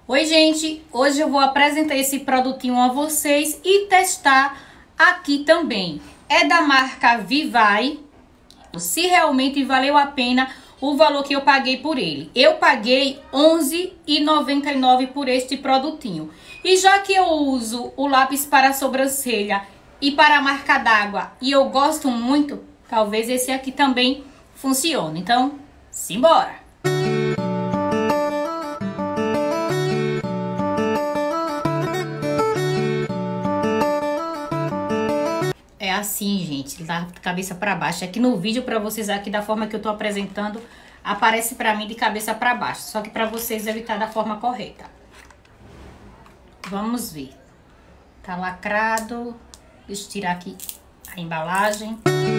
Oi, gente! Hoje eu vou apresentar esse produtinho a vocês e testar aqui também. É da marca Vivai. Se realmente valeu a pena o valor que eu paguei por ele. Eu paguei R$11,99 por este produtinho. E já que eu uso o lápis para a sobrancelha e para a marca d'água e eu gosto muito, talvez esse aqui também funcione. Então, simbora! É assim, gente, da cabeça para baixo. Aqui no vídeo para vocês, aqui da forma que eu tô apresentando, aparece para mim de cabeça para baixo. Só que para vocês deve estar da forma correta. Vamos ver. Tá lacrado. Deixa eu tirar aqui a embalagem.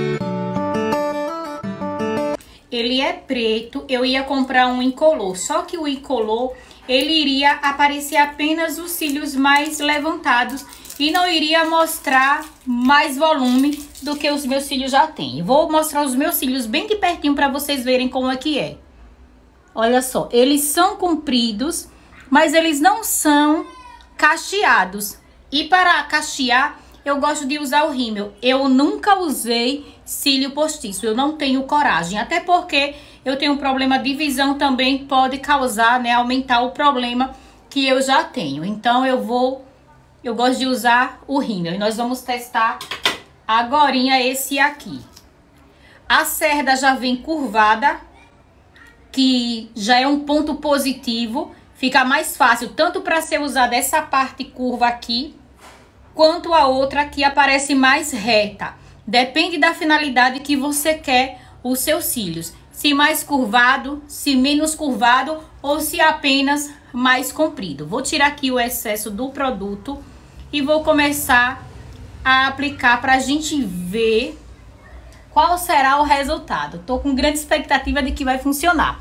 Ele é preto. Eu ia comprar um incolor. Só que o incolor, ele iria aparecer apenas os cílios mais levantados e não iria mostrar mais volume do que os meus cílios já têm. Vou mostrar os meus cílios bem de pertinho para vocês verem como é que é. Olha só, eles são compridos, mas eles não são cacheados. E para cachear, eu gosto de usar o rímel. Eu nunca usei cílio postiço, eu não tenho coragem. Até porque eu tenho um problema de visão também, pode causar, né, aumentar o problema que eu já tenho. Então eu gosto de usar o rímel. E nós vamos testar agorinha esse aqui. A cerda já vem curvada, que já é um ponto positivo. Fica mais fácil tanto para ser usada essa parte curva aqui, quanto a outra que aparece mais reta. Depende da finalidade que você quer os seus cílios. Se mais curvado, se menos curvado ou se apenas mais comprido. Vou tirar aqui o excesso do produto e vou começar a aplicar para a gente ver qual será o resultado. Tô com grande expectativa de que vai funcionar.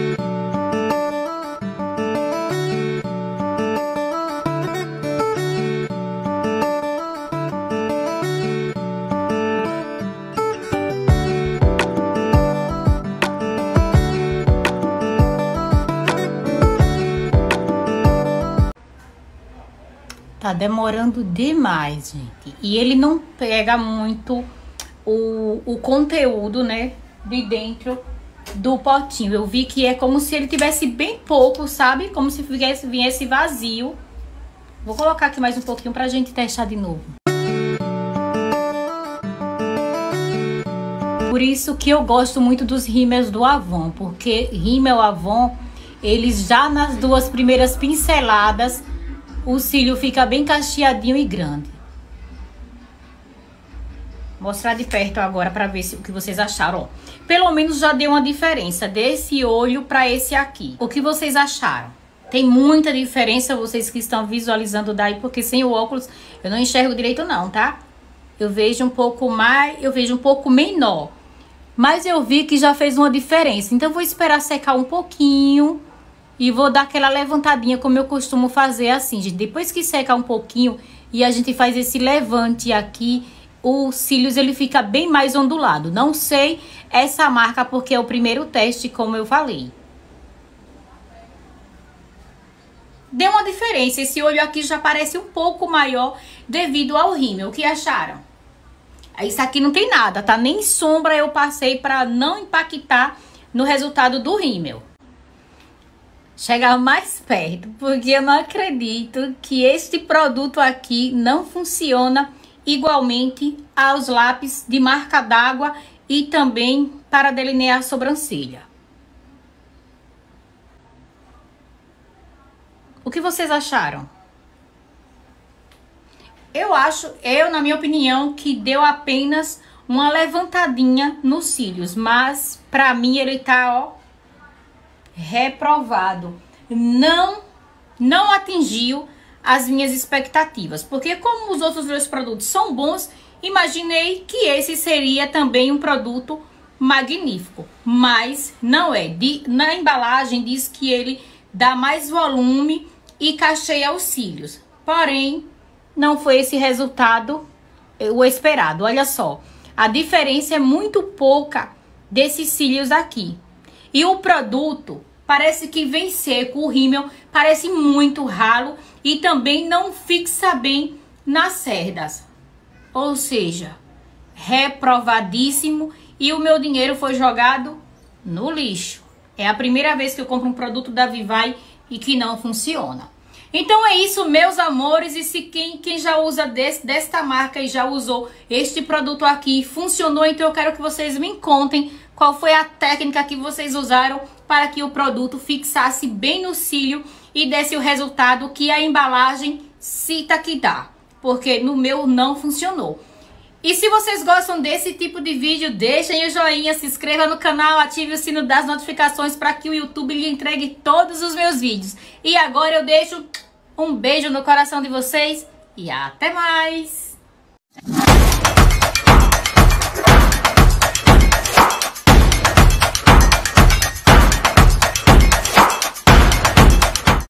Tá demorando demais, gente. E ele não pega muito o conteúdo, né, de dentro do potinho. Eu vi que é como se ele tivesse bem pouco, sabe? Como se viesse vazio. Vou colocar aqui mais um pouquinho pra gente testar de novo. Por isso que eu gosto muito dos rímels do Avon. Porque rímel Avon, eles já nas duas primeiras pinceladas, o cílio fica bem cacheadinho e grande. Vou mostrar de perto agora para ver o que vocês acharam. Ó, pelo menos já deu uma diferença desse olho para esse aqui. O que vocês acharam? Tem muita diferença, vocês que estão visualizando daí, porque sem o óculos eu não enxergo direito não, tá? Eu vejo um pouco mais, eu vejo um pouco menor. Mas eu vi que já fez uma diferença. Então eu vou esperar secar um pouquinho e vou dar aquela levantadinha como eu costumo fazer assim, gente. Depois que seca um pouquinho e a gente faz esse levante aqui, os cílios ele fica bem mais ondulado. Não sei essa marca porque é o primeiro teste, como eu falei. Deu uma diferença, esse olho aqui já parece um pouco maior devido ao rímel. O que acharam? Isso aqui não tem nada, tá? Nem sombra eu passei para não impactar no resultado do rímel. Chegar mais perto, porque eu não acredito que este produto aqui não funciona igualmente aos lápis de marca d'água e também para delinear a sobrancelha. O que vocês acharam? Na minha opinião, que deu apenas uma levantadinha nos cílios, mas pra mim ele tá, ó, reprovado. Não atingiu as minhas expectativas, porque como os outros dois produtos são bons, imaginei que esse seria também um produto magnífico, mas não é. Na embalagem diz que ele dá mais volume e cacheia os cílios, porém não foi esse resultado o esperado. Olha só, a diferença é muito pouca desses cílios aqui. E o produto parece que vem seco, o rímel parece muito ralo e também não fixa bem nas cerdas. Ou seja, reprovadíssimo e o meu dinheiro foi jogado no lixo. É a primeira vez que eu compro um produto da Vivai e que não funciona. Então é isso, meus amores, e se quem já usa desta marca e já usou este produto aqui funcionou, então eu quero que vocês me contem qual foi a técnica que vocês usaram para que o produto fixasse bem no cílio e desse o resultado que a embalagem cita que dá, porque no meu não funcionou. E se vocês gostam desse tipo de vídeo, deixem o joinha, se inscreva no canal, ative o sino das notificações para que o YouTube lhe entregue todos os meus vídeos. E agora eu deixo um beijo no coração de vocês e até mais!